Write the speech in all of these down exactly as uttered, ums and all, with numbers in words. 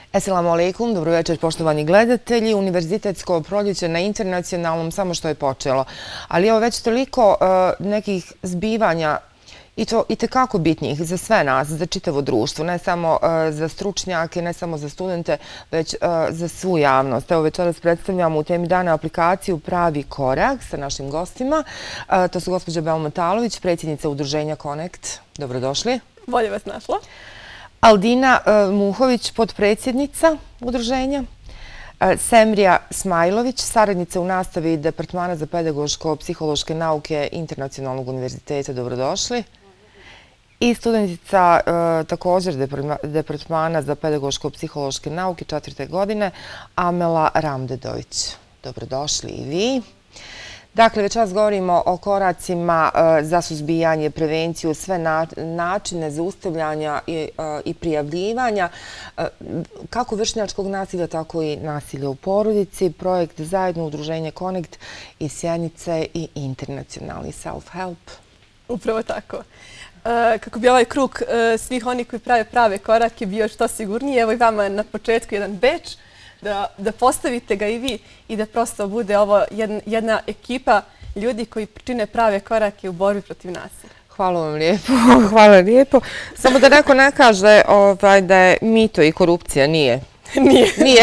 Esselamu alaikum, dobro večer poštovani gledatelji. Univerzitetsko proljeće na internacionalnom samo što je počelo. Ali evo već toliko nekih zbivanja i to i tekako bitnijih za sve nas, za čitavo društvo, ne samo za stručnjake, ne samo za studente, već za svu javnost. Evo večeras predstavljamo u temi dana aplikaciju Pravi korak sa našim gostima. To su gospođa Belma Matalović, predsjednica udruženja Connect. Dobrodošli. Bolje vas našla. Aldina Muhović, podpredsjednica udruženja. Semrija Smajlović, saradnica u nastavi Departmana za pedagoško-psihološke nauke Internacionalnog univerziteta. Dobrodošli. I studentica također Departmana za pedagoško-psihološke nauke četvrte godine, Amela Ramdedović. Dobrodošli i vi. Dakle, večeras govorimo o koracima za suzbijanje, prevenciju, sve načine zaustavljanja i prijavljivanja, kako vršnjačkog nasilja, tako i nasilja u porodici. Projekt zajedno udruženje Connect iz Sjenice i internacionalni self-help. Upravo tako. Kako bi ovaj krug svih onih koji prave prave korake bio što sigurniji, evo i vama na početku jedan beč, da postavite ga i vi i da prosto bude ovo jedna ekipa ljudi koji čine prave korake u borbi protiv nasilja. Hvala vam lijepo, hvala lijepo. Samo da neko ne kaže da je mito i korupcija, nije. Nije. Nije.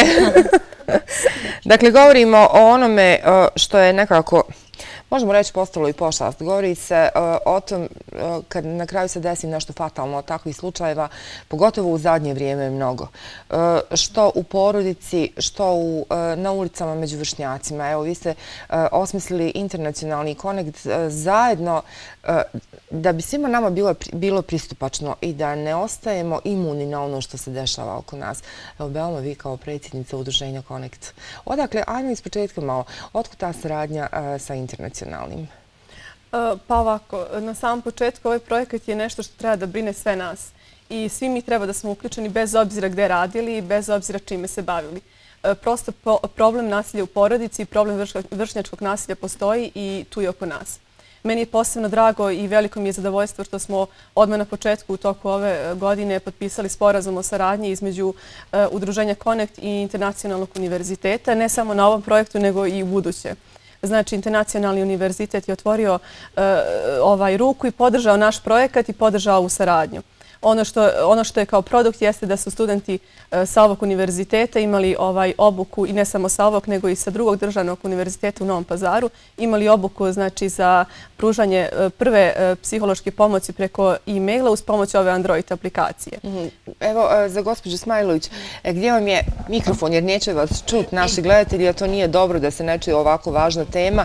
Dakle, govorimo o onome što je nekako, možemo reći, postalo i pošast. Govori se o tom kad na kraju se desi nešto fatalno od takvih slučajeva, pogotovo u zadnje vrijeme mnogo. Što u porodici, što na ulicama među vršnjacima. Evo, vi ste osmislili internacionalni Connect zajedno da bi svima nama bilo pristupačno i da ne ostajemo imuni na ono što se dešava oko nas. Evo, Belma, vi kao predsjednica udruženja Connect. Odakle, ajmo iz početka malo, otkud ta saradnja sa internacionalnim? Pa ovako, na samom početku ovaj projekat je nešto što treba da brine sve nas. I svi mi treba da smo uključeni bez obzira gde radili i bez obzira čime se bavili. Prosto problem nasilja u porodici i problem vršnjačkog nasilja postoji i tu je oko nas. Meni je posebno drago i veliko mi je zadovoljstvo što smo odmah na početku u toku ove godine potpisali sporazum o saradnji između udruženja Connect i Internacionalnog univerziteta, ne samo na ovom projektu nego i u buduće. Znači, Internacionalni univerzitet je otvorio ovaj ruku i podržao naš projekat i podržao ovu saradnju. Ono što je kao produkt jeste da su studenti sa ovog univerziteta imali obuku i ne samo sa ovog, nego i sa drugog državnog univerziteta u Novom Pazaru, imali obuku za pružanje prve psihološke pomoći preko e-maila uz pomoć ove Android aplikacije. Evo, za gospođu Smajlović, gdje vam je mikrofon, jer neće vas čuti naši gledatelji, a to nije dobro da se ne čuje ovako važna tema.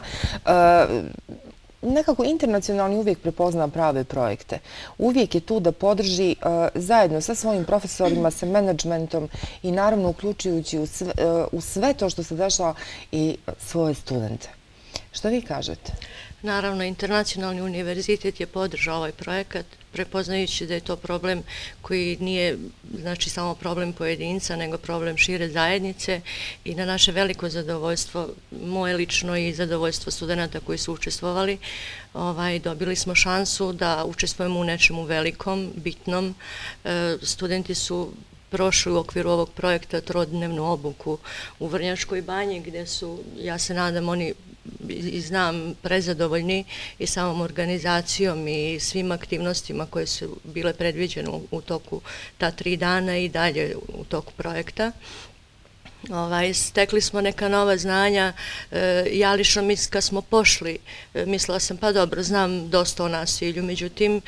Nekako internacionalni uvijek prepozna prave projekte. Uvijek je tu da podrži zajedno sa svojim profesorima, sa menadžmentom i naravno uključujući u sve to što se dešava i svoje studente. Što vi kažete? Naravno, Internacionalni univerzitet je podržao ovaj projekat, prepoznajući da je to problem koji nije znači samo problem pojedinca, nego problem šire zajednice i na naše veliko zadovoljstvo, moje lično i zadovoljstvo studenta koji su učestvovali, dobili smo šansu da učestvujemo u nečemu velikom, bitnom. Studenti su prošli u okviru ovog projekta trodnevnu obuku u Vrnjačkoj banji, gdje su, ja se nadam, oni i znam, prezadovoljni i samom organizacijom i svim aktivnostima koje su bile predviđene u toku ta tri dana i dalje u toku projekta. Stekli smo neka nova znanja. Ja lično kad smo pošli, mislila sam pa dobro, znam dosta o nasilju, međutim,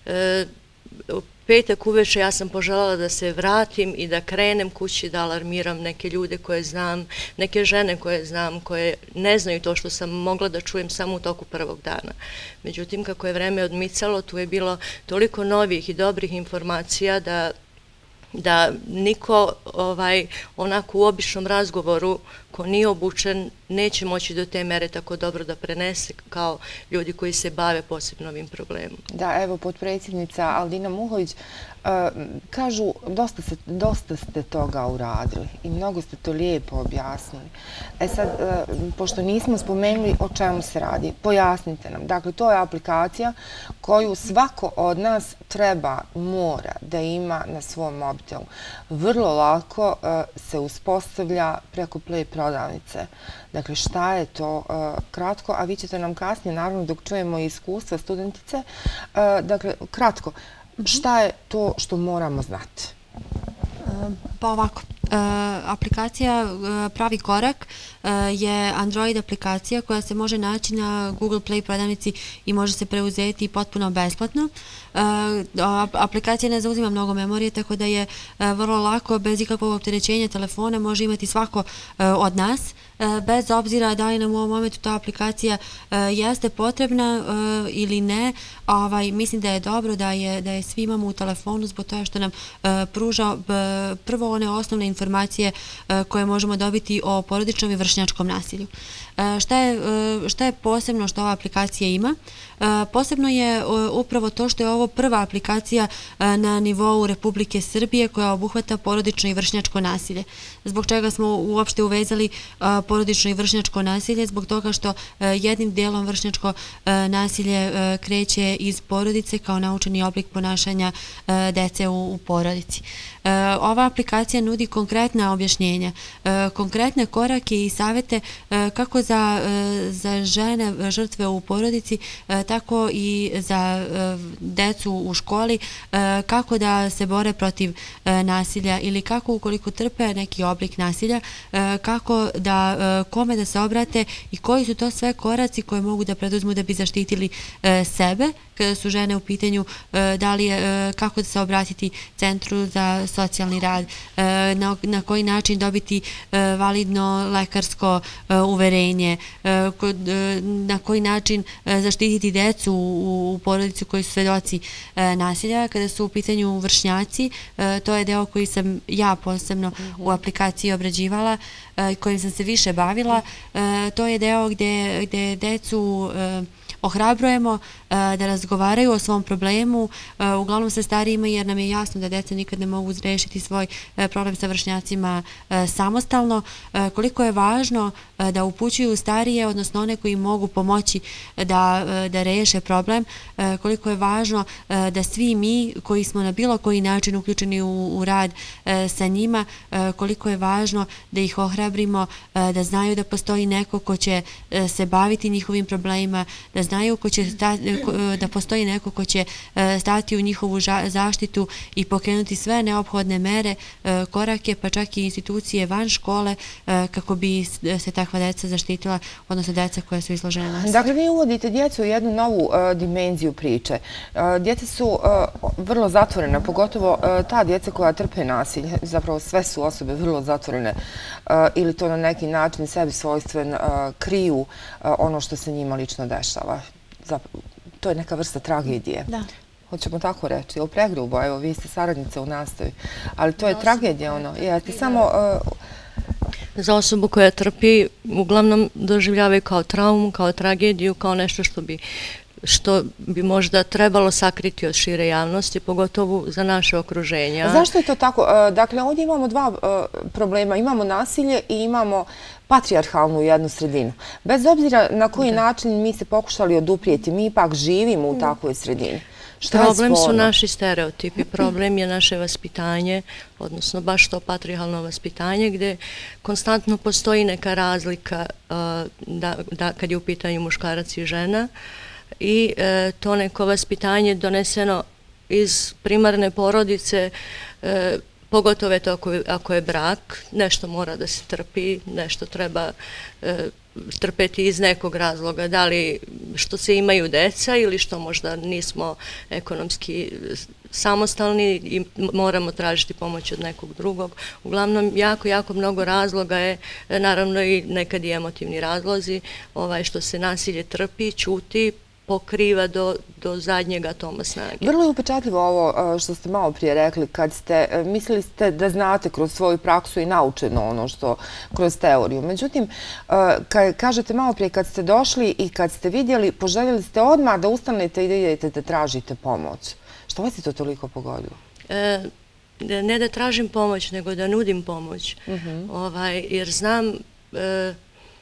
petak uveče ja sam poželjala da se vratim i da krenem kući, da alarmiram neke ljude koje znam, neke žene koje znam, koje ne znaju to što sam mogla da čujem samo u toku prvog dana. Međutim, kako je vreme odmicalo, tu je bilo toliko novih i dobrih informacija da da niko onako u običnom razgovoru ako nije obučen, neće moći do te mere tako dobro da prenese kao ljudi koji se bave posebno ovim problemom. Da, evo, potpredsjednica Aldina Muhović, kažu, dosta ste toga uradili i mnogo ste to lijepo objasnili. E sad, pošto nismo spomenuli o čemu se radi, pojasnite nam. Dakle, to je aplikacija koju svako od nas treba, mora da ima na svom mobitelu. Vrlo lako se uspostavlja preko Play prodavnice. Dakle, šta je to kratko, a vi ćete nam kasnije, naravno, dok čujemo iskustva studentice, dakle, kratko, šta je to što moramo znati? Pa ovako, aplikacija Pravi korak je Android aplikacija koja se može naći na Google Play prodavnici i može se preuzeti potpuno besplatno. Aplikacija ne zauzima mnogo memorije, tako da je vrlo lako, bez ikakvog opterećenja telefona, može imati svako od nas, bez obzira da li nam u ovom momentu ta aplikacija jeste potrebna ili ne. Mislim da je dobro da je svi imamo u telefonu zbog toga što nam pruža prvo one osnovne informacije koje možemo dobiti o porodičnom i vršnjačkom nasilju. Šta je posebno što ova aplikacija ima? Posebno je upravo to što je ovo prva aplikacija na nivou Republike Srbije koja obuhvata porodično i vršnjačko nasilje. Zbog čega smo uopšte uvezali porodično i vršnjačko nasilje? Zbog toga što jednim delom vršnjačko nasilje kreće iz porodice kao naučeni oblik ponašanja dece u porodici. Ova aplikacija nudi konkretna objašnjenja, konkretne korake i savete kako za žene žrtve u porodici, tako i za decu u školi, kako da se bore protiv nasilja ili kako ukoliko trpe neki oblik nasilja, kako da, kome da se obrate i koji su to sve koraci koje mogu da preduzmu da bi zaštitili sebe kada su žene u pitanju, da li je, kako da se obratiti Centru za socijalni rad, na koji način dobiti validno lekarsko uverenje, na koji način zaštititi decu u porodicu koji su svedoci nasilja. Kada su u pitanju vršnjaci, to je deo koji sam ja posebno u aplikaciji obrađivala, kojim sam se više bavila. To je deo gde decu ohrabrujemo da razgovaraju o svom problemu, uglavnom sa starijima, jer nam je jasno da deca nikad ne mogu rešiti svoj problem sa vršnjacima samostalno. Koliko je važno da upućuju starije, odnosno one koji mogu pomoći da reše problem, koliko je važno da svi mi koji smo na bilo koji način uključeni u rad sa njima, koliko je važno da ih ohrabrimo, da znaju da postoji neko ko će se baviti njihovim problemima, da znaju da postoji neko ko će stati u njihovu zaštitu i pokrenuti sve neophodne mere, korake, pa čak i institucije van škole kako bi se takva deca zaštitila, odnosno deca koja su izložena nasilju. Dakle, vi uvodite djecu u jednu novu dimenziju priče. Djeca su vrlo zatvorena, pogotovo ta djeca koja trpe nasilje. Zapravo sve su osobe vrlo zatvorene ili to na neki način sebi svojstven kriju ono što se njima lično dešava. To je neka vrsta tragedije. Da. Hoćemo tako reći. Ili pregrubo, evo, vi ste saradnica u nastavi. Ali to je tragedija, ono. Jeste samo... Za osobu koja trpi, uglavnom doživljavaju kao traumu, kao tragediju, kao nešto što bi što bi možda trebalo sakriti od šire javnosti, pogotovo za naše okruženje. Zašto je to tako? Dakle, ovdje imamo dva problema. Imamo nasilje i imamo patrijarhalnu jednu sredinu. Bez obzira na koji način mi se pokušali oduprijeti, mi ipak živimo u takvoj sredini. Problem su naši stereotipi, problem je naše vaspitanje, odnosno baš to patrijarhalno vaspitanje, gdje konstantno postoji neka razlika kad je u pitanju muškarac i žena, i to neko vaspitanje doneseno iz primarne porodice, pogotovo je to ako je brak, nešto mora da se trpi, nešto treba trpeti iz nekog razloga, da li što se imaju deca ili što možda nismo ekonomski samostalni i moramo tražiti pomoć od nekog drugog. Uglavnom, jako, jako mnogo razloga je, naravno i nekad i emotivni razlozi, što se nasilje trpi, ćuti, pokriva do, do zadnjeg atoma snage. Vrlo je upečatljivo ovo što ste malo prije rekli, kad ste, mislili ste da znate kroz svoju praksu i naučeno ono što kroz teoriju. Međutim, kad kažete malo prije, kad ste došli i kad ste vidjeli, poželjeli ste odmah da ustanete i da idete da tražite pomoć. Što vas je to toliko pogodilo? E, ne da tražim pomoć, nego da nudim pomoć. Uh-huh. ovaj, jer znam e,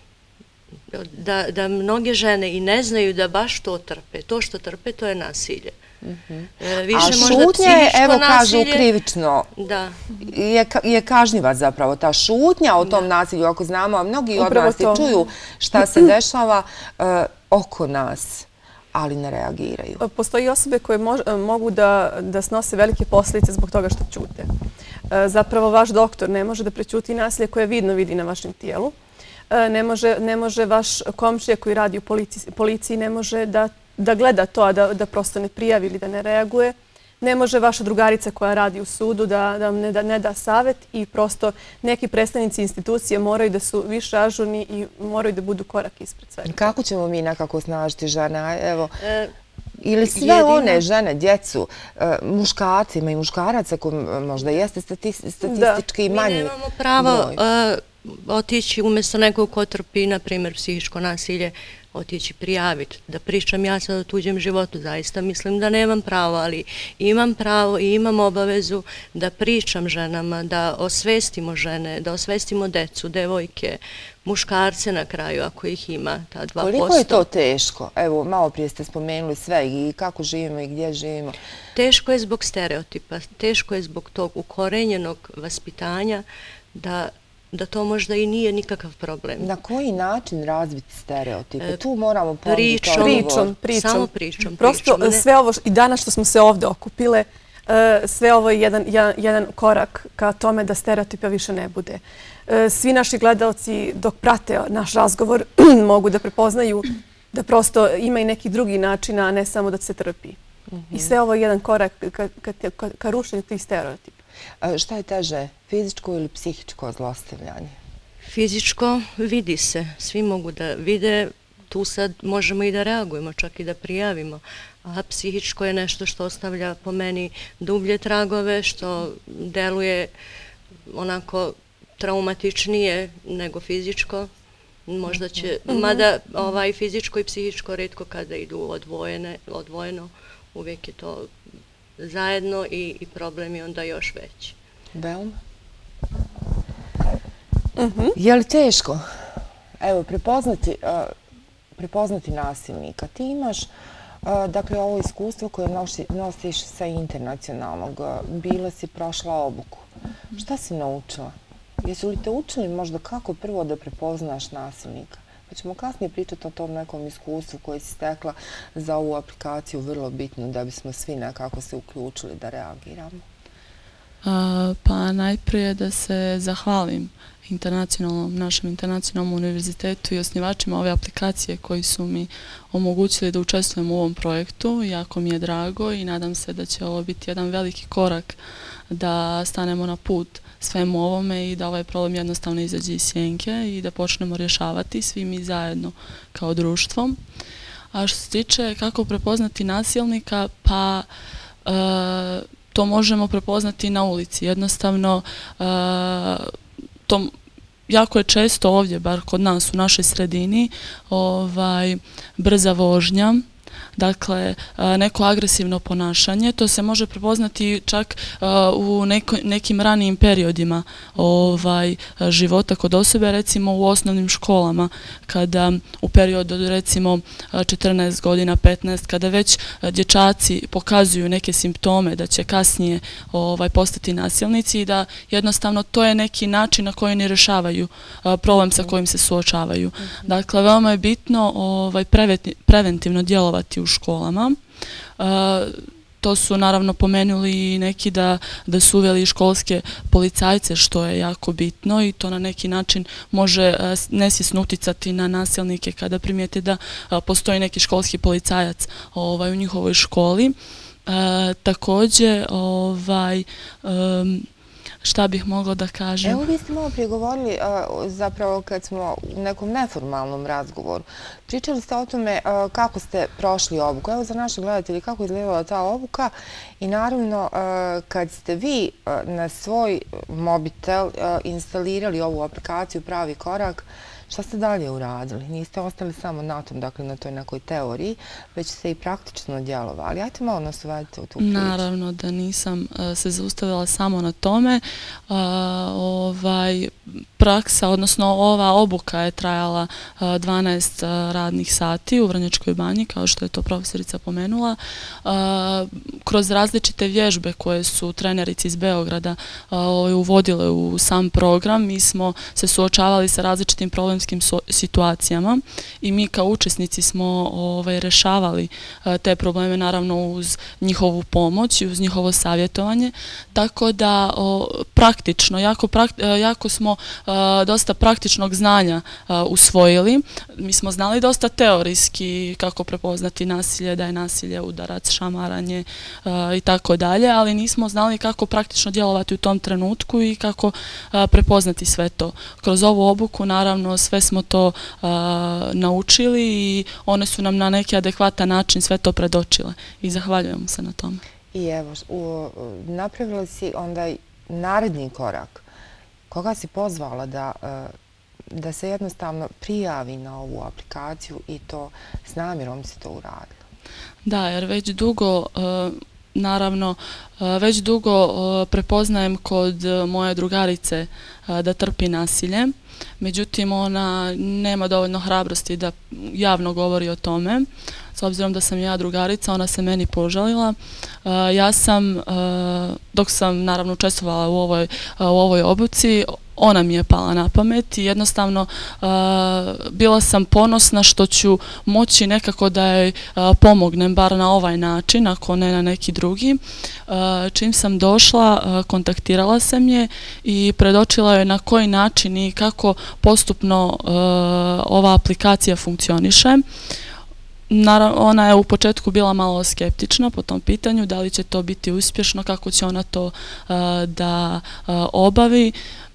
da, da mnoge žene i ne znaju da baš to trpe. To što trpe, to je nasilje. Uh-huh. e, više A možda šutnje, evo nasilje, kažu krivično, da. je, je kažnjiva zapravo ta šutnja o tom da. nasilju, ako znamo, a mnogi od nas čuju šta se dešava uh, oko nas, ali ne reagiraju. Postoji osobe koje mož, mogu da, da snose velike posljedice zbog toga što ćute. Zapravo, vaš doktor ne može da prećuti nasilje koje vidno vidi na vašem tijelu. Ne može, ne može vaš komšija koji radi u policiji, policiji ne može da, da gleda to, a da, da prosto ne prijavi ili da ne reaguje. Ne može vaša drugarica koja radi u sudu da, da vam ne da, ne da savjet i prosto neki predstavnici institucije moraju da su više ažurni i moraju da budu korak ispred svega. Kako ćemo mi nekako snažiti žene? Evo, e, ili sve jedino... one žene, djecu, muškarcima i muškaraca koji možda jeste statistički da. manji. Mi nemamo pravo uh, otići umjesto nekog ko trpi, na primjer, psihičko nasilje, otići prijaviti, da pričam ja sad o tuđem životu. Zaista mislim da nemam pravo, ali imam pravo i imam obavezu da pričam ženama, da osvestimo žene, da osvestimo decu, devojke, muškarce na kraju, ako ih ima, ta dva posto. Koliko je to teško? Evo, malo prije ste spomenuli sve i kako živimo i gdje živimo. Teško je zbog stereotipa, teško je zbog tog ukorenjenog vaspitanja da da to možda i nije nikakav problem. Na koji način razviti stereotipe? Tu moramo ponuditi pričom, pričom, pričom. Samo pričom. Prosto pričom, sve ovo i danas što smo se ovdje okupile, sve ovo je jedan, jedan, jedan korak ka tome da stereotipa više ne bude. Svi naši gledalci dok prate naš razgovor mogu da prepoznaju da prosto ima i neki drugi način, a ne samo da se trpi. Mm-hmm. I sve ovo je jedan korak ka, ka, ka, ka rušenju tih stereotipa. A šta je teže, fizičko ili psihičko zlostavljanje? Fizičko vidi se. Svi mogu da vide. Tu sad možemo i da reagujemo, čak i da prijavimo. A psihičko je nešto što ostavlja po meni dublje tragove, što deluje onako traumatičnije nego fizičko. Možda će, mm-hmm. mada ovaj, fizičko i psihičko retko kada idu odvojene, odvojeno, uvijek je to zajedno i, i problem je onda još veći. Veoma? Mm-hmm. Je li teško? Evo, prepoznati, uh, prepoznati nasilnika. Ti imaš, uh, dakle, ovo iskustvo koje nosi, nosiš sa internacionalnog. Uh, bila si prošla obuku. Mm-hmm. Šta si naučila? Jesu li te učili možda kako prvo da prepoznaš nasilnika? Pa ćemo kasnije pričati o tom nekom iskustvu koje si stekla za ovu aplikaciju, vrlo bitno da bismo svi nekako se uključili da reagiramo. A, pa najprije da se zahvalim internacionalnom, našem internacionalnom univerzitetu i osnivačima ove aplikacije koji su mi omogućili da učestvujem u ovom projektu. Jako mi je drago i nadam se da će ovo biti jedan veliki korak da stanemo na put svemu ovome i da ovaj problem jednostavno izađe iz sjenke i da počnemo rješavati svi mi zajedno kao društvo. A što se tiče kako prepoznati nasilnika, pa e, to možemo prepoznati na ulici. Jednostavno, e, to jako je često ovdje, bar kod nas u našoj sredini, ovaj, brza vožnja. Dakle, neko agresivno ponašanje, to se može prepoznati čak u neko, nekim ranijim periodima ovaj, života kod osobe, recimo u osnovnim školama, kada u periodu od recimo četrnaest godina, petnaest, kada već dječaci pokazuju neke simptome da će kasnije ovaj, postati nasilnici i da jednostavno to je neki način na koji ne rješavaju problem sa kojim se suočavaju. Dakle, veoma je bitno ovaj, preventivno djelovati u školama. Uh, to su naravno pomenuli i neki da, da su uveli školske policajce, što je jako bitno i to na neki način može uh, nesvjesno uticati na nasilnike kada primijete da uh, postoji neki školski policajac ovaj, u njihovoj školi. Uh, također, ovaj, um, šta bih mogla da kažem? Evo, vi ste malo prije govorili, zapravo kad smo u nekom neformalnom razgovoru, pričali ste o tome kako ste prošli obuku. Evo, za naše gledatelji, kako je izgledala ta obuka i naravno kad ste vi na svoj mobitel instalirali ovu aplikaciju Pravi korak, šta ste dalje uradili? Niste ostali samo na tom, dakle na toj nekoj teoriji, već ste i praktično djelovali. Ajte malo nas uvedite u tu priču. Naravno da nisam se zaustavila samo na tome. Ovaj, praksa, odnosno ova obuka je trajala dvanaest radnih sati u Vrnjačkoj banji, kao što je to profesorica pomenula. Kroz različite vježbe koje su trenerici iz Beograda uvodile u sam program, mi smo se suočavali sa različitim problemskim situacijama i mi kao učesnici smo ovaj, rešavali te probleme, naravno uz njihovu pomoć i uz njihovo savjetovanje, tako da o, praktično, jako, prakt, jako smo a, dosta praktičnog znanja a, usvojili. Mi smo znali dosta teorijski kako prepoznati nasilje, da je nasilje udarac, šamaranje a, i tako dalje, ali nismo znali kako praktično djelovati u tom trenutku i kako a, prepoznati sve to. Kroz ovu obuku, naravno, sve smo to a, naučili i one su nam na neki adekvatan način sve to predočile i zahvaljujemo se na tome. I evo, u, napravili si onda naredni korak. Koga si pozvala da, da se jednostavno prijavi na ovu aplikaciju i to s namjerom si to uradila? Da, jer već dugo, naravno, već dugo prepoznajem kod moje drugarice da trpi nasilje. Međutim, ona nema dovoljno hrabrosti da javno govori o tome. S obzirom da sam ja drugarica, ona se meni požalila. Ja sam, dok sam naravno učestvovala u ovoj, u ovoj obuci, ona mi je pala na pamet i jednostavno uh, bila sam ponosna što ću moći nekako da joj uh, pomognem, bar na ovaj način, ako ne na neki drugi. Uh, čim sam došla, uh, kontaktirala sam je i predočila joj na koji način i kako postupno uh, ova aplikacija funkcioniše. Naravno, ona je u početku bila malo skeptična po tom pitanju, da li će to biti uspješno, kako će ona to uh, da uh, obavi.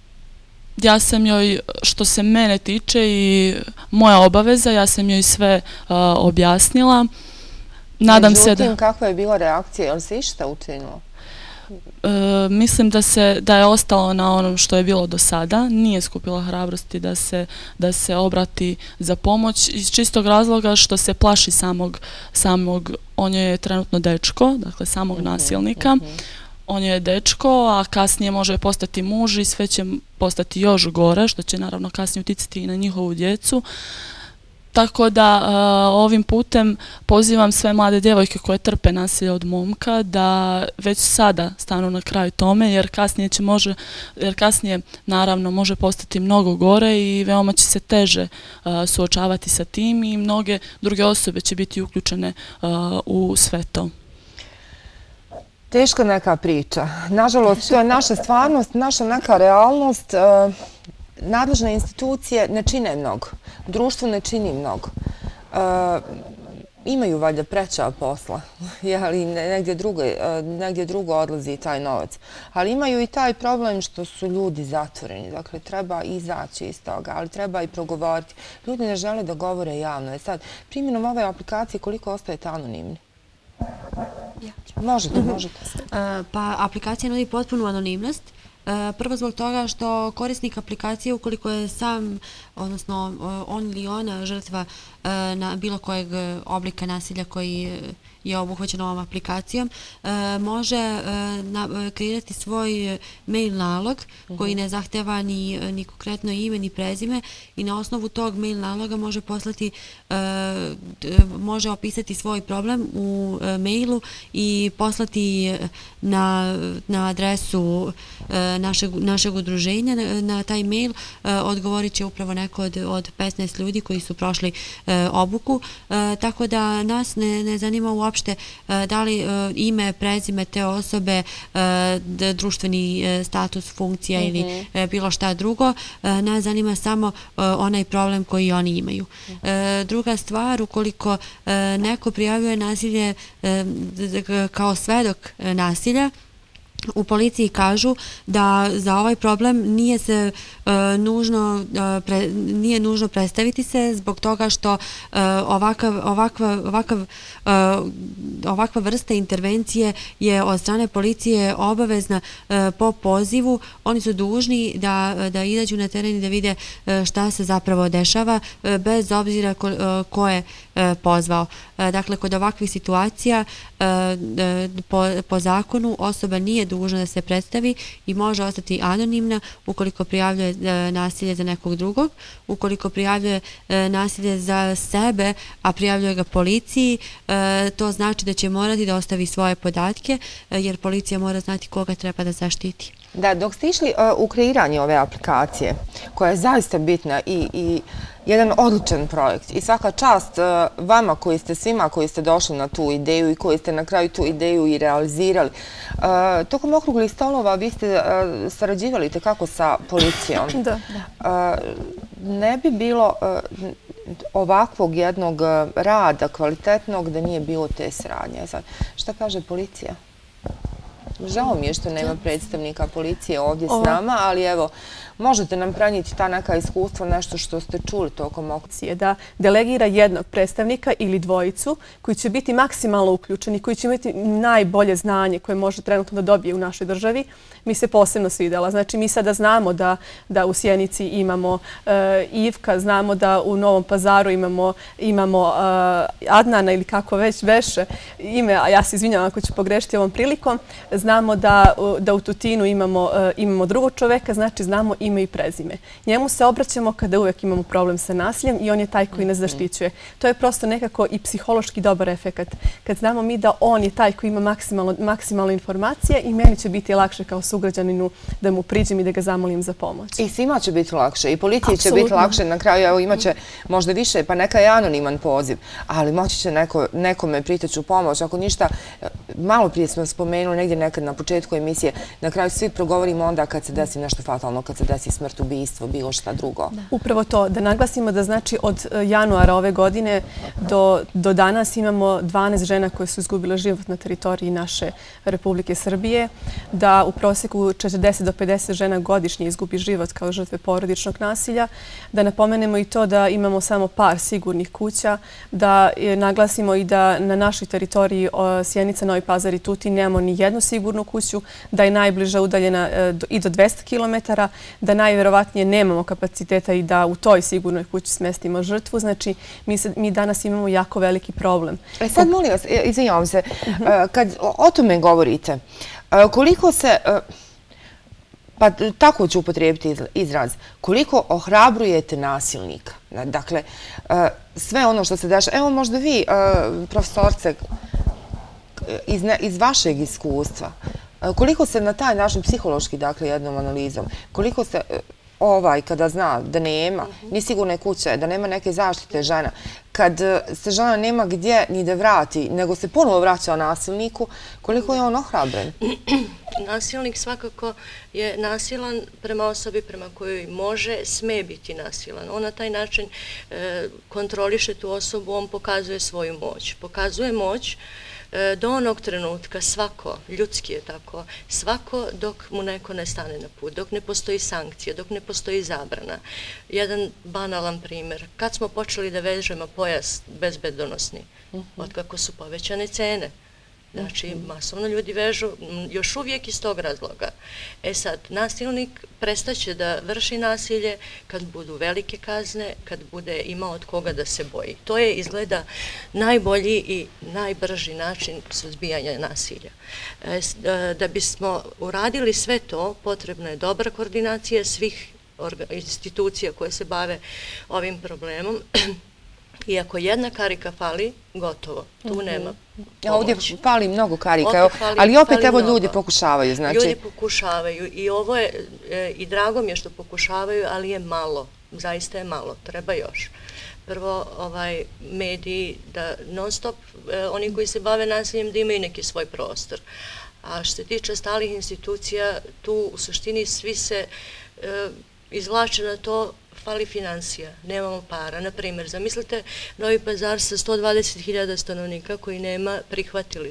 Ja sam joj, što se mene tiče i moja obaveza, ja sam joj sve uh, objasnila. Nadam Međutim, se da... kakva je bila reakcija? Je li se išta učinilo? Uh, mislim da se da je ostalo na onom što je bilo do sada. Nije skupila hrabrosti da se, da se obrati za pomoć iz čistog razloga što se plaši samog, samog on je trenutno dečko, dakle samog uh-huh, nasilnika. Uh-huh. On je dečko, a kasnije može postati muž i sve će postati još gore, što će naravno kasnije uticati i na njihovu djecu. Tako da uh, ovim putem pozivam sve mlade djevojke koje trpe nasilje od momka da već sada stanu na kraj tome, jer kasnije će može, jer kasnije naravno može postati mnogo gore i veoma će se teže uh, suočavati sa tim i mnoge druge osobe će biti uključene uh, u sve to. Teška neka priča. Nažalost, to je naša stvarnost, naša neka realnost. Nadležne institucije ne čine mnogo. Društvo ne čini mnogo. Imaju valjda preča posla, ali negdje drugo, negdje drugo odlazi taj novac. Ali imaju i taj problem što su ljudi zatvoreni. Dakle, treba izaći iz toga, ali treba i progovoriti. Ljudi ne žele da govore javno. Sad, primjenom ove aplikacije koliko ostajete anonimni? Možete, možete. Pa aplikacija nudi potpunu anonimnost. Prvo zbog toga što korisnik aplikacije, ukoliko je sam, odnosno on ili ona žrtva na bilo kojeg oblika nasilja koji je obuhvaćen ovom aplikacijom, može kreirati svoj mail nalog koji ne zahteva ni, ni konkretno ime ni prezime i na osnovu tog mail naloga može poslati, može opisati svoj problem u mailu i poslati na, na adresu našeg, našeg udruženja na taj mail. Odgovorit će upravo neko od, od petnaest ljudi koji su prošli obuku, tako da nas ne, ne zanima uopšte da li ime, prezime te osobe, društveni status, funkcija mm-hmm. ili bilo šta drugo. Nas zanima samo onaj problem koji oni imaju. Mm-hmm. Druga stvar, ukoliko neko prijavljuje nasilje kao svedok nasilja, U policiji kažu da za ovaj problem nije se nužno nije nužno predstaviti se zbog toga što ovakav ovakva ovakav ovakva vrsta intervencije je od strane policije obavezna po pozivu. Oni su dužni da da izađu na teren i da vide šta se zapravo dešava bez obzira ko je pozvao. Dakle, kod ovakvih situacija po, po zakonu osoba nije dužna da se predstavi i može ostati anonimna ukoliko prijavljuje nasilje za nekog drugog, ukoliko prijavljuje nasilje za sebe, a prijavljuje ga policiji, to znači da će morati da ostavi svoje podatke, jer policija mora znati koga treba da zaštiti. Da, dok ste išli u kreiranje ove aplikacije, koja je zaista bitna i, i jedan odličan projekt i svaka čast vama koji ste svima koji ste došli na tu ideju i koji ste na kraju tu ideju i realizirali. Tokom okruglih stolova vi ste sarađivali tekako sa policijom. Da, da. Ne bi bilo ovakvog jednog rada kvalitetnog da nije bilo te saradnje. Šta kaže policija? Žao mi je što nema predstavnika policije ovdje s nama, ali evo, možete nam prenijeti ta neka iskustva, nešto što ste čuli tokom okruglih. Da delegira jednog predstavnika ili dvojicu koji će biti maksimalno uključeni, koji će imati najbolje znanje koje može trenutno da dobije u našoj državi, mi se posebno svidjela. Znači, mi sada znamo da, da u Sjenici imamo e, Ivka, znamo da u Novom Pazaru imamo, imamo e, Adnana ili kako već veše ime, a ja se izvinjam ako ću pogrešiti ovom prilikom. Znamo da, da u Tutinu imamo, e, imamo drugog čoveka, znači znamo ime i prezime. Njemu se obraćamo kada uvek imamo problem sa nasiljem i on je taj koji nas zaštićuje. To je prosto nekako i psihološki dobar efekat. Kad znamo mi da on je taj koji ima maksimalno, maksimalno informacije i meni će biti lakše kao sugrađaninu da mu priđem i da ga zamolim za pomoć. I svima će biti lakše. I policiji će biti lakše. Na kraju evo, imaće možda više, pa neka je anoniman poziv, ali moći će neko, nekome priteći u pomoć. Ako ništa, malo prije smo spomenuli negdje nekad na početku emisije, na kraju svi progovorimo onda kad se desi nešto fatalno, kad se desi smrt, ubistvo, bilo šta drugo. Da. Upravo to. Da naglasimo da znači od januara ove godine do, do danas imamo dvanaest žena koje su izgubile život na teritoriji naše Republike Srbije, da u prosjeku četrdeset do pedeset žena godišnje izgubi život kao žrtve porodičnog nasilja, da napomenemo i to da imamo samo par sigurnih kuća, da naglasimo i da na našoj teritoriji Sjenica, Novi Pazar i Tutin nemamo ni jednu sigurnu kuću, da je najbliža udaljena i do dvesta kilometara, da najvjerovatnije nemamo kapaciteta i da u toj sigurnoj kući smestimo žrtvu. Znači, mi, se, mi danas imamo jako veliki problem. E sad, molim vas, izvinjavam se, kad o tome govorite, koliko se, pa tako ću upotrijebiti izraz, koliko ohrabrujete nasilnika? Dakle, sve ono što se dešava, evo možda vi, profesorce, iz, ne, iz vašeg iskustva, koliko se na taj način psihološki, dakle, jednom analizom, koliko se ovaj, kada zna da nema ni sigurne kuće, da nema neke zaštite žena, kad se žena nema gdje ni da vrati, nego se ponovo vraća nasilniku, koliko je on ohrabren? Nasilnik svakako je nasilan prema osobi prema kojoj može, sme biti nasilan. On na taj način e, kontroliše tu osobu, on pokazuje svoju moć. Pokazuje moć do onog trenutka, svako, ljudski je tako, svako dok mu neko ne stane na put, dok ne postoji sankcija, dok ne postoji zabrana. Jedan banalan primjer, kad smo počeli da vežemo pojas bezbedonosni, otkako su povećane cene. Znači, masovno ljudi vežu još uvijek iz tog razloga. E sad, nasilnik prestaće da vrši nasilje kad budu velike kazne, kad bude imao od koga da se boji. To je izgleda najbolji i najbrži način suzbijanja nasilja. Da bismo uradili sve to, potrebna je dobra koordinacija svih institucija koje se bave ovim problemom. I ako jedna karika fali, gotovo. Tu nema pomoći. Ovdje fali mnogo karika, ali opet evo ljudi pokušavaju. Ljudi pokušavaju i ovo je, i drago mi je što pokušavaju, ali je malo. Zaista je malo. Treba još. Prvo, ovaj, mediji da non stop, oni koji se bave nasiljem, da imaju neki svoj prostor. A što se tiče stalih institucija, tu u suštini svi se izvlače na to, fali financija, nemamo para. Naprimjer, zamislite Novi Pazar sa sto dvadeset hiljada stanovnika koji nema prihvatilište.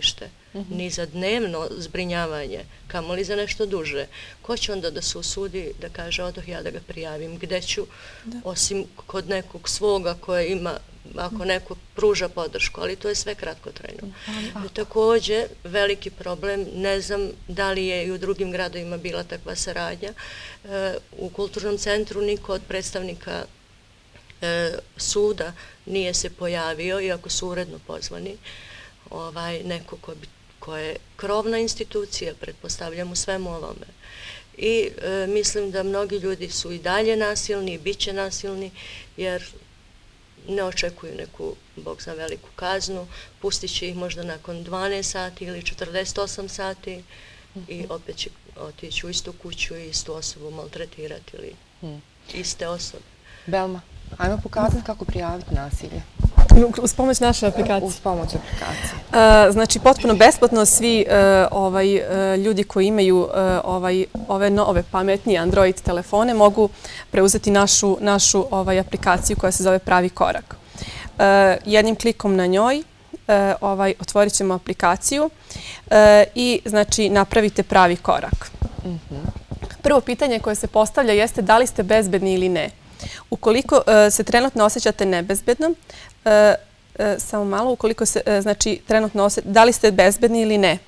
ni za dnevno zbrinjavanje, kamoli za nešto duže. Ko će onda da se usudi da kaže odoh ja da ga prijavim? Gde ću, osim kod nekog svoga koje ima, ako neko pruža podršku, ali to je sve kratkotrajno. Također, veliki problem, ne znam da li je i u drugim gradovima bila takva saradnja, u kulturnom centru niko od predstavnika suda nije se pojavio, iako su uredno pozvani, neko ko je krovna institucija, pretpostavljam u svemu ovome. I mislim da mnogi ljudi su i dalje nasilni i bit će nasilni, jer ne očekuju neku, Bog zna, veliku kaznu, pustit će ih možda nakon dvanaest sati ili četrdeset osam sati i opet će otići u istu kuću i istu osobu maltretirati ili iste osobe. Belma, ajmo pokazati kako prijaviti nasilje. Uz pomoć naše aplikacije. Uz pomoć aplikacije. Znači, potpuno besplatno svi ljudi koji imaju ove nove pametnije Android telefone mogu preuzeti našu aplikaciju koja se zove Pravi korak. Jednim klikom na njoj otvorit ćemo aplikaciju i znači napravite pravi korak. Prvo pitanje koje se postavlja jeste da li ste bezbedni ili ne. Ukoliko se trenutno osjećate nebezbedno, samo malo, ukoliko se, znači, trenutno osjećate, da li ste bezbedni ili ne.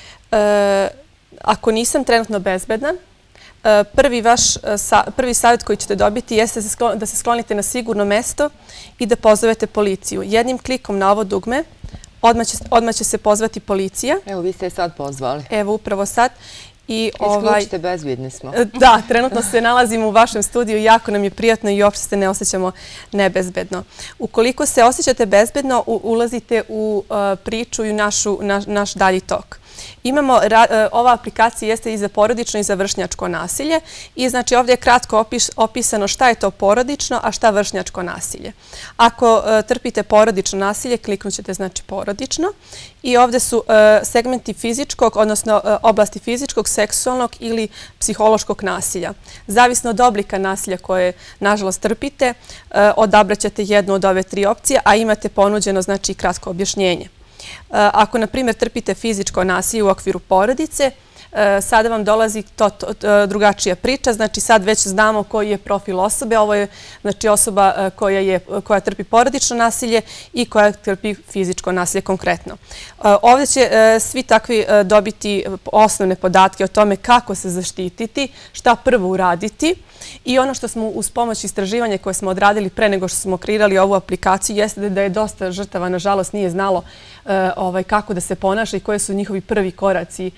Ako nisam trenutno bezbedna, prvi vaš, prvi savjet koji ćete dobiti jeste da se sklonite na sigurno mesto i da pozovete policiju. Jednim klikom na ovo dugme odmah će se pozvati policija. Evo, vi ste je sad pozvali. Evo, upravo sad. Isključite, bezbjedni smo. Da, trenutno se nalazimo u vašem studiju i jako nam je prijatno i uopšte se ne osjećamo nebezbedno. Ukoliko se osjećate bezbedno, ulazite u priču i u naš dalji tok. Imamo, ova aplikacija jeste i za porodično i za vršnjačko nasilje i znači ovdje je kratko opisano šta je to porodično, a šta vršnjačko nasilje. Ako trpite porodično nasilje, kliknut ćete znači porodično i ovdje su segmenti fizičkog, odnosno oblasti fizičkog, seksualnog ili psihološkog nasilja. Zavisno od oblika nasilja koje, nažalost, trpite, odabraćete jednu od ove tri opcije, a imate ponuđeno znači kratko objašnjenje. Ako, na primjer, trpite fizičko nasilje u okviru porodice, sada vam dolazi to drugačija priča. Znači, sad već znamo koji je profil osobe. Ovo je osoba koja trpi porodično nasilje i koja trpi fizičko nasilje konkretno. Ovdje će svi takvi dobiti osnovne podatke o tome kako se zaštititi, šta prvo uraditi. I ono što smo uz pomoć istraživanja koje smo odradili pre nego što smo kreirali ovu aplikaciju jeste da je dosta žrtava, nažalost, nije znalo kako da se ponaša i koje su njihovi prvi koraci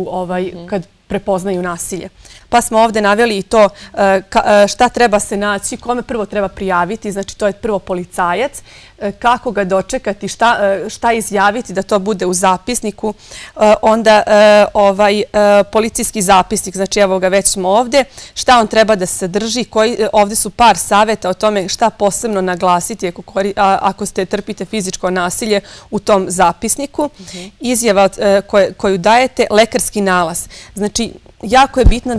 kad prepoznaju nasilje. Pa smo ovdje naveli i to šta treba se naći, kome prvo treba prijaviti, znači to je prvo policajac, kako ga dočekati, šta izjaviti da to bude u zapisniku, onda policijski zapisnik, znači evo ga već smo ovdje, šta on treba da se drži, ovdje su par savjeta o tome šta posebno naglasiti ako ste trpite fizičko nasilje u tom zapisniku, izjava koju dajete, lekarski nalaz. Znači, jako je bitno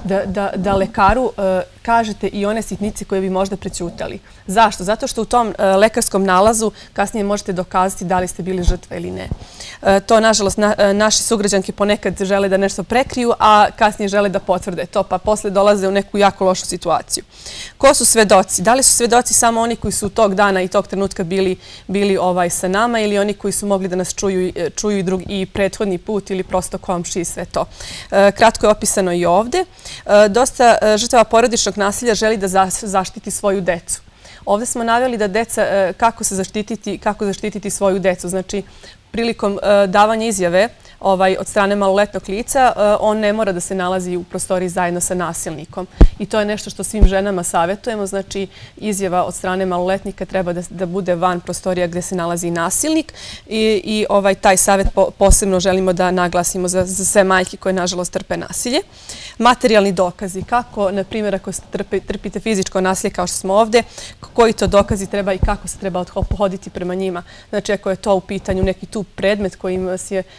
da lekaru kažete i one sitnice koje bi možda prećutali. Zašto? Zato što u tom lekarskom nalazu kasnije možete dokazati da li ste bili žrtva ili ne. To, nažalost, naši sugrađanki ponekad žele da nešto prekriju, a kasnije žele da potvrde to, pa posle dolaze u neku jako lošu situaciju. Ko su svedoci? Da li su svedoci samo oni koji su tog dana i tog trenutka bili sa nama ili oni koji su mogli da nas čuju i prethodni put ili prosto komši i sve to? Kratko je opisano i ovdje. Dosta žrtava porodičnog nasilja želi da zaštiti svoju decu. Ovdje smo naveli da deca, kako se zaštititi, kako zaštititi svoju decu. Znači, prilikom davanja izjave od strane maloletnog lica, on ne mora da se nalazi u prostoriji zajedno sa nasilnikom. I to je nešto što svim ženama savjetujemo. Znači, izjava od strane maloletnika treba da bude van prostorija gdje se nalazi nasilnik i taj savjet posebno želimo da naglasimo za sve majke koje, nažalost, trpe nasilje. Materijalni dokazi. Kako, na primjer, ako trpite fizičko nasilje kao što smo ovdje, koji to dokazi treba i kako se treba odhoditi prema njima. Znači, ako je to u pitanju neki tu predmet kojim vas je partner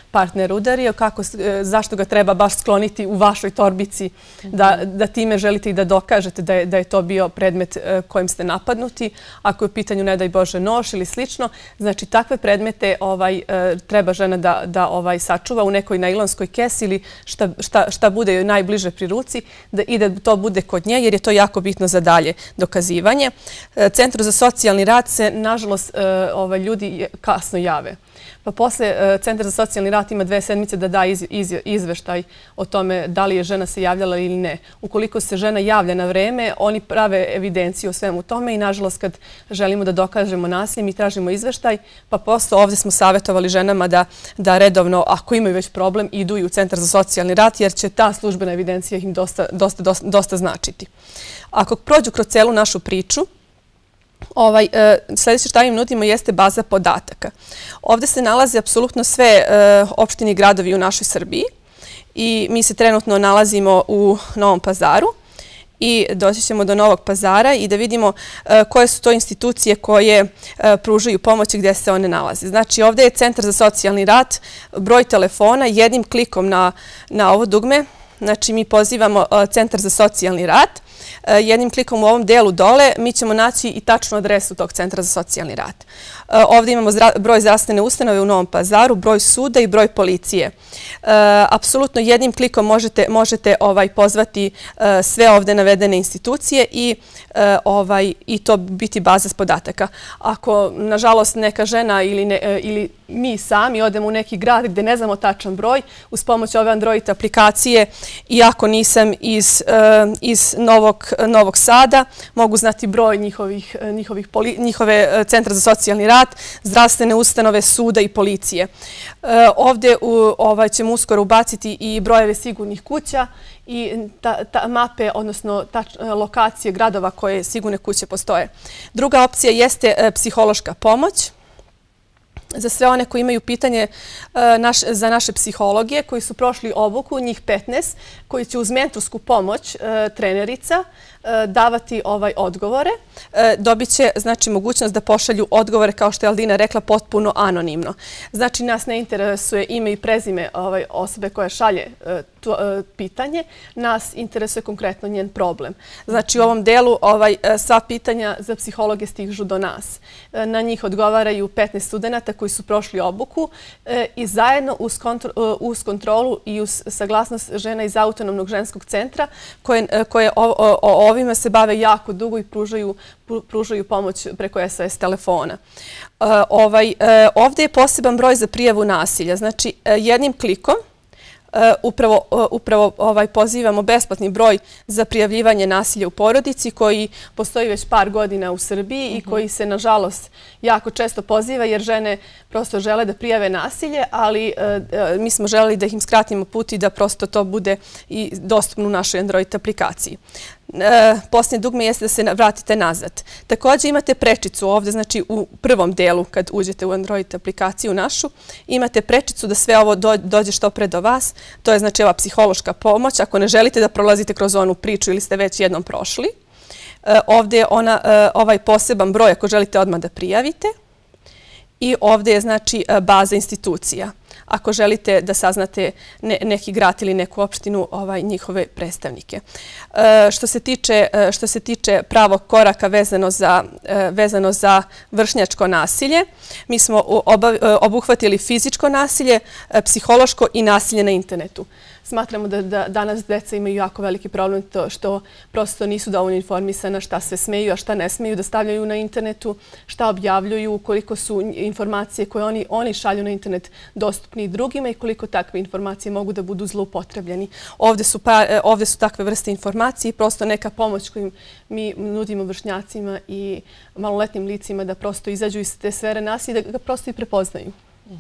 partner udario, kako, zašto ga treba baš skloniti u vašoj torbici, da, da time želite i da dokažete da je, da je to bio predmet kojim ste napadnuti. Ako je u pitanju, ne daj Bože, nož ili slično, znači takve predmete ovaj, treba žena da, da ovaj, sačuva u nekoj najlonskoj kesi ili šta, šta, šta bude joj najbliže pri ruci da, i da to bude kod nje, jer je to jako bitno za dalje dokazivanje. Centru za socijalni rad se, nažalost, ovaj, ljudi kasno jave. Pa posle Centar za socijalni rad ima dve sedmice da da iz, iz, izveštaj o tome da li je žena se javljala ili ne. Ukoliko se žena javlja na vreme, oni prave evidenciju o svemu tome i nažalost kad želimo da dokažemo nasilje, mi tražimo izveštaj, pa posle ovdje smo savjetovali ženama da, da redovno, ako imaju već problem, idu i u Centar za socijalni rad, jer će ta službena evidencija im dosta, dosta, dosta, dosta značiti. Ako prođu kroz celu našu priču, Ovaj, e, sljedeće što im nudimo jeste baza podataka. Ovdje se nalaze apsolutno sve e, opštine i gradovi u našoj Srbiji i mi se trenutno nalazimo u Novom Pazaru i doći ćemo do Novog Pazara i da vidimo e, koje su to institucije koje e, pružaju pomoć i gdje se one nalaze. Znači ovdje je Centar za socijalni rad, broj telefona, jednim klikom na, na ovo dugme, znači mi pozivamo e, Centar za socijalni rad. Jednim klikom u ovom delu dole mi ćemo naći i tačnu adresu tog Centra za socijalni rad. Ovdje imamo broj zdravstvene ustanove u Novom Pazaru, broj suda i broj policije. Apsolutno jednim klikom možete, možete ovaj, pozvati sve ovdje navedene institucije i, ovaj, i to biti baza podataka. Ako, nažalost, neka žena ili, ne, ili mi sami odemo u neki grad gdje ne znamo tačan broj, uz pomoć ove Android aplikacije, iako nisam iz, iz Novog, Novog Sada, mogu znati broj njihovih, njihovih poli, njihove Centra za socijalni rad, zdravstvene ustanove, suda i policije. Ovdje u, ovaj, ćemo uskoro ubaciti i brojeve sigurnih kuća i ta, ta mape, odnosno ta, lokacije gradova koje sigurne kuće postoje. Druga opcija jeste psihološka pomoć. Za sve one koji imaju pitanje naš, za naše psihologije, koji su prošli obuku, njih petnaest, koji će uz mentorsku pomoć trenerica davati ovaj odgovore. Dobit će, znači, mogućnost da pošalju odgovore, kao što je Aldina rekla, potpuno anonimno. Znači, nas ne interesuje ime i prezime ovaj, osobe koja šalje to, pitanje, nas interesuje konkretno njen problem. Znači, u ovom delu ovaj, sva pitanja za psihologe stižu do nas. Na njih odgovaraju petnaest studenta koji su prošli obuku i zajedno uz, kontro, uz kontrolu i uz saglasnost žena iz Autonomnog ženskog centra koje, koje o, o, o ovime se bave jako dugo i pružaju, pružaju pomoć preko S O S telefona. Ovaj, ovdje je poseban broj za prijavu nasilja. Znači, jednim klikom upravo, upravo ovaj, pozivamo besplatni broj za prijavljivanje nasilja u porodici koji postoji već par godina u Srbiji i koji se, nažalost, jako često poziva jer žene prosto žele da prijave nasilje, ali mi smo želeli da im skratimo put i da prosto to bude i dostupno u našoj Android aplikaciji. Posljednje dugme jeste da se vratite nazad. Također imate prečicu ovdje, znači u prvom delu kad uđete u Android aplikaciju našu, imate prečicu da sve ovo dođe što pre do vas. To je znači ova psihološka pomoć. Ako ne želite da prolazite kroz onu priču ili ste već jednom prošli, ovdje je ona, ovaj poseban broj ako želite odmah da prijavite. I ovdje je znači baza institucija. Ako želite da saznate ne, neki grad ili neku opštinu, ovaj, njihove predstavnike. E, što se tiče, što se tiče pravog koraka vezano za, vezano za vršnjačko nasilje, mi smo obav, obuhvatili fizičko nasilje, psihološko i nasilje na internetu. Smatramo da, da danas deca imaju jako veliki problem to što prosto nisu dovoljno informisana šta sve smeju, a šta ne smeju da stavljaju na internetu, šta objavljuju, koliko su informacije koje oni, oni šalju na internet dostupni drugima i koliko takve informacije mogu da budu zloupotrebljeni. Ovdje su, pa, ovdje su takve vrste informacije i prosto neka pomoć koju mi nudimo vršnjacima i maloletnim licima da prosto izađu iz te sfere nasilja i da ga prosto i prepoznaju.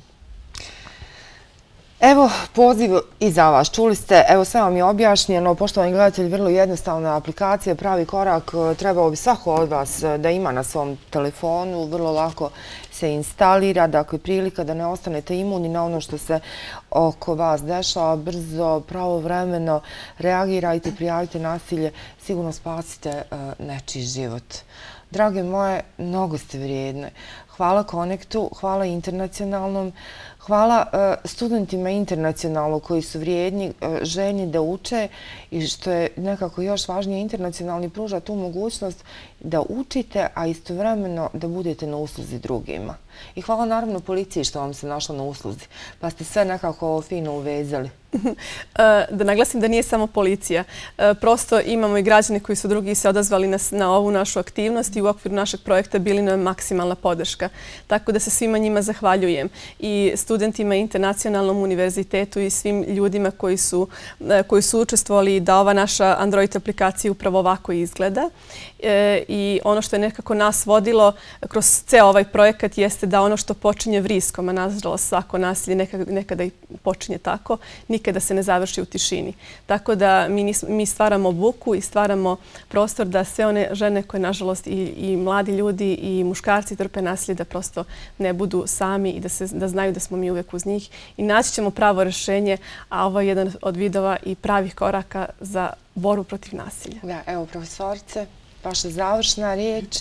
Evo poziv i za vas. Čuli ste, evo sve vam je objašnjeno. Poštovani gledatelji, vrlo jednostavna aplikacija, pravi korak. Trebao bi svako od vas da ima na svom telefonu. Vrlo lako se instalira. Dakle, prilika da ne ostanete imuni na ono što se oko vas dešava. Brzo, pravovremeno reagirajte, prijavite nasilje. Sigurno spasite nečiji život. Drage moje, mnogo ste vrijedne. hvala Konektu, hvala Internacionalnom, hvala studentima Internacionalnog koji su vrijedni, željni da uče i što je nekako još važnije, Internacionalni pruža tu mogućnost da učite, a istovremeno da budete na usluzi drugima. I hvala naravno policiji što vam se našla na usluzi, pa ste sve nekako fino uvezali. Da naglasim da nije samo policija. Prosto imamo i građane koji su drugi se odazvali na ovu našu aktivnost i u okviru našeg projekta bili nam maksimalna podrška. Tako da se svima njima zahvaljujem. I studentima Internacionalnom univerzitetu i svim ljudima koji su, koji su učestvovali da ova naša Android aplikacija upravo ovako izgleda. I ono što je nekako nas vodilo kroz ceo ovaj projekat jeste da ono što počinje vriskom, a nažalost svako nasilje nekada i počinje tako, nikada se ne završi u tišini. Tako da mi stvaramo buku i stvaramo prostor da sve one žene koje, nažalost, i mladi ljudi i muškarci trpe nasilje, da prosto ne budu sami i da znaju da smo mi uvek uz njih. I naći ćemo pravo rešenje, a ovo je jedan od vidova i pravih koraka za borbu protiv nasilja. Da, evo, profesorice, vaša završna riječ.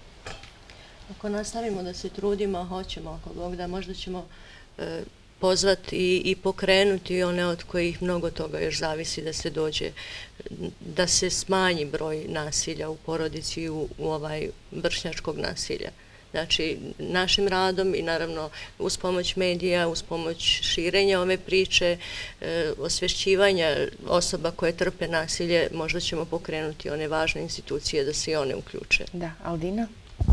Ako nastavimo da se trudimo, a hoćemo, ako Bog da, možda ćemo pozvati i pokrenuti one od kojih mnogo toga još zavisi da se dođe, da se smanji broj nasilja u porodici i u ovaj vršnjačkog nasilja. Znači, našim radom i naravno uz pomoć medija, uz pomoć širenja ove priče, osvešćivanja osoba koje trpe nasilje, možda ćemo pokrenuti one važne institucije da se i one uključe. Da, Aldina?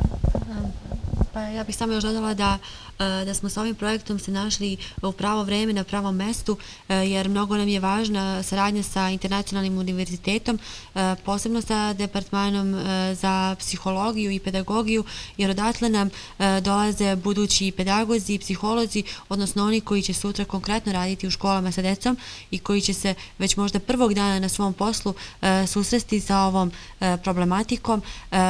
Pa ja bih samo još dodala da da smo sa ovim projektom se našli u pravo vreme, na pravom mestu, jer mnogo nam je važna saradnja sa Internacionalnim univerzitetom, posebno sa Departmanom za psihologiju i pedagogiju, jer odatle nam dolaze budući pedagozi i psiholozi, odnosno oni koji će sutra konkretno raditi u školama sa decom i koji će se već možda prvog dana na svom poslu susresti sa ovom problematikom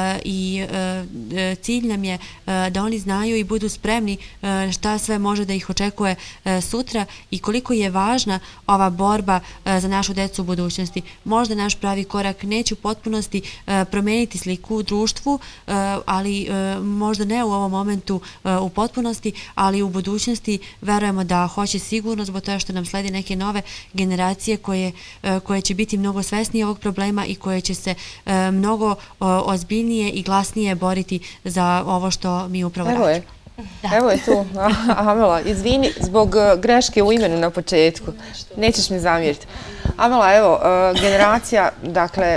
i cilj nam je da oni znaju i budu spremni šta sve može da ih očekuje sutra i koliko je važna ova borba za našu decu u budućnosti. Možda naš pravi korak neće u potpunosti promeniti sliku u društvu, ali možda ne u ovom momentu u potpunosti, ali u budućnosti verujemo da hoće sigurno, zbog toga što nam slede neke nove generacije koje će biti mnogo svesnije ovog problema i koje će se mnogo ozbiljnije i glasnije boriti za ovo što mi upravo radimo. Evo je tu, Amela, izvini zbog greške u imenu na početku, nećeš mi zamjeriti. Amela, evo, generacija, dakle,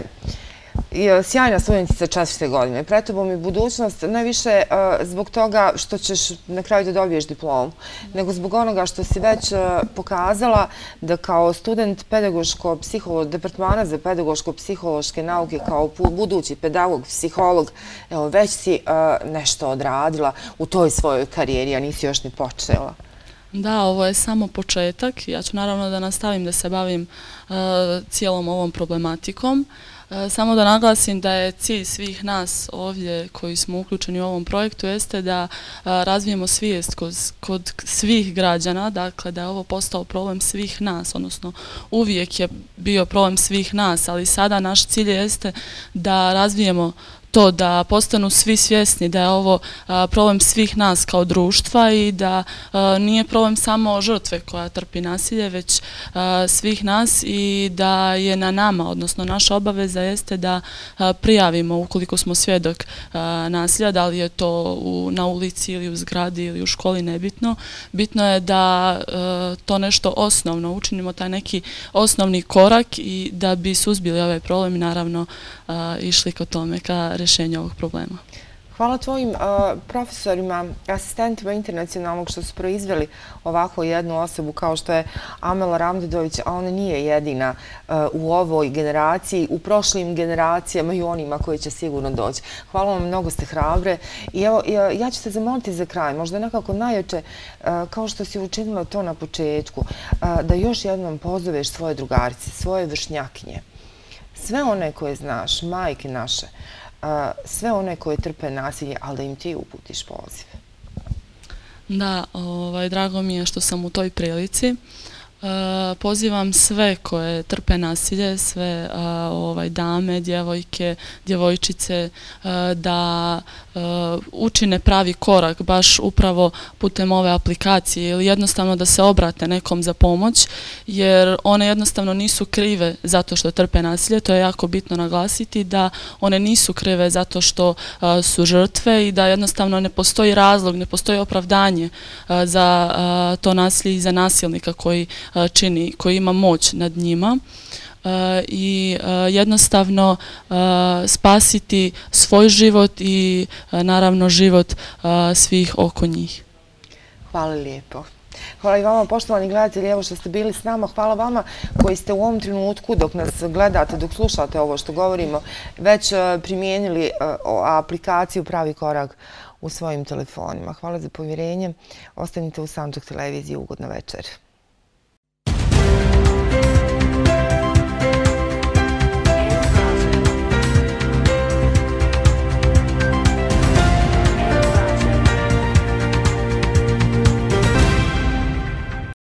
sjajna studentica četvrte godine, pred tobom je budućnost, najviše zbog toga što ćeš na kraju da dobiješ diplomu, nego zbog onoga što si već pokazala da kao student pedagoško-psiholog, Departmana za pedagoško-psihološke nauke, kao budući pedagog, psiholog, evo, već si nešto odradila u toj svojoj karijeri, a nisi još ni počela. Da, ovo je samo početak. Ja ću naravno da nastavim da se bavim cijelom ovom problematikom. Samo da naglasim da je cilj svih nas ovdje koji smo uključeni u ovom projektu jeste da razvijemo svijest kod svih građana, dakle da je ovo postao problem svih nas, odnosno uvijek je bio problem svih nas, ali sada naš cilj jeste da razvijemo to da postanu svi svjesni da je ovo problem svih nas kao društva i da nije problem samo žrtve koja trpi nasilje, već svih nas i da je na nama, odnosno naša obaveza jeste da prijavimo ukoliko smo svjedok nasilja, da li je to na ulici ili u zgradi ili u školi, nebitno. Bitno je da to nešto osnovno učinimo, taj neki osnovni korak i da bi suzbili ovaj problem i naravno išli ka tome, ka rešenju ovog problema. Hvala tvojim profesorima, asistentima Internacionalnog što su proizveli ovako jednu osobu kao što je Amela Ramdedović, a ona nije jedina u ovoj generaciji, u prošlim generacijama i onima koji će sigurno doći. Hvala vam, mnogo ste hrabre. I evo, ja ću te zamoliti za kraj, možda nekako najjače, kao što si učinila to na početku, da još jednom pozoveš svoje drugarice, svoje vršnjakinje, sve one koje znaš, majke naše, sve one koje trpe nasilje, ali da im ti uputiš poziv. Da, drago mi je što sam u toj prilici. Pozivam sve koje trpe nasilje, sve ovaj, dame, djevojke, djevojčice da učine pravi korak baš upravo putem ove aplikacije ili jednostavno da se obrate nekom za pomoć, jer one jednostavno nisu krive zato što trpe nasilje. To je jako bitno naglasiti, da one nisu krive zato što su žrtve i da jednostavno ne postoji razlog, ne postoji opravdanje za to nasilje i za nasilnika koji čini, koji ima moć nad njima i jednostavno spasiti svoj život i naravno život svih oko njih. Hvala lijepo. Hvala i vama, poštovani gledatelji, evo što ste bili s nama. Hvala vama koji ste u ovom trenutku, dok nas gledate, dok slušate ovo što govorimo, već primijenili aplikaciju Pravi korak u svojim telefonima. Hvala za povjerenje. Ostanite u Sandžak televiziji. Ugodna večer.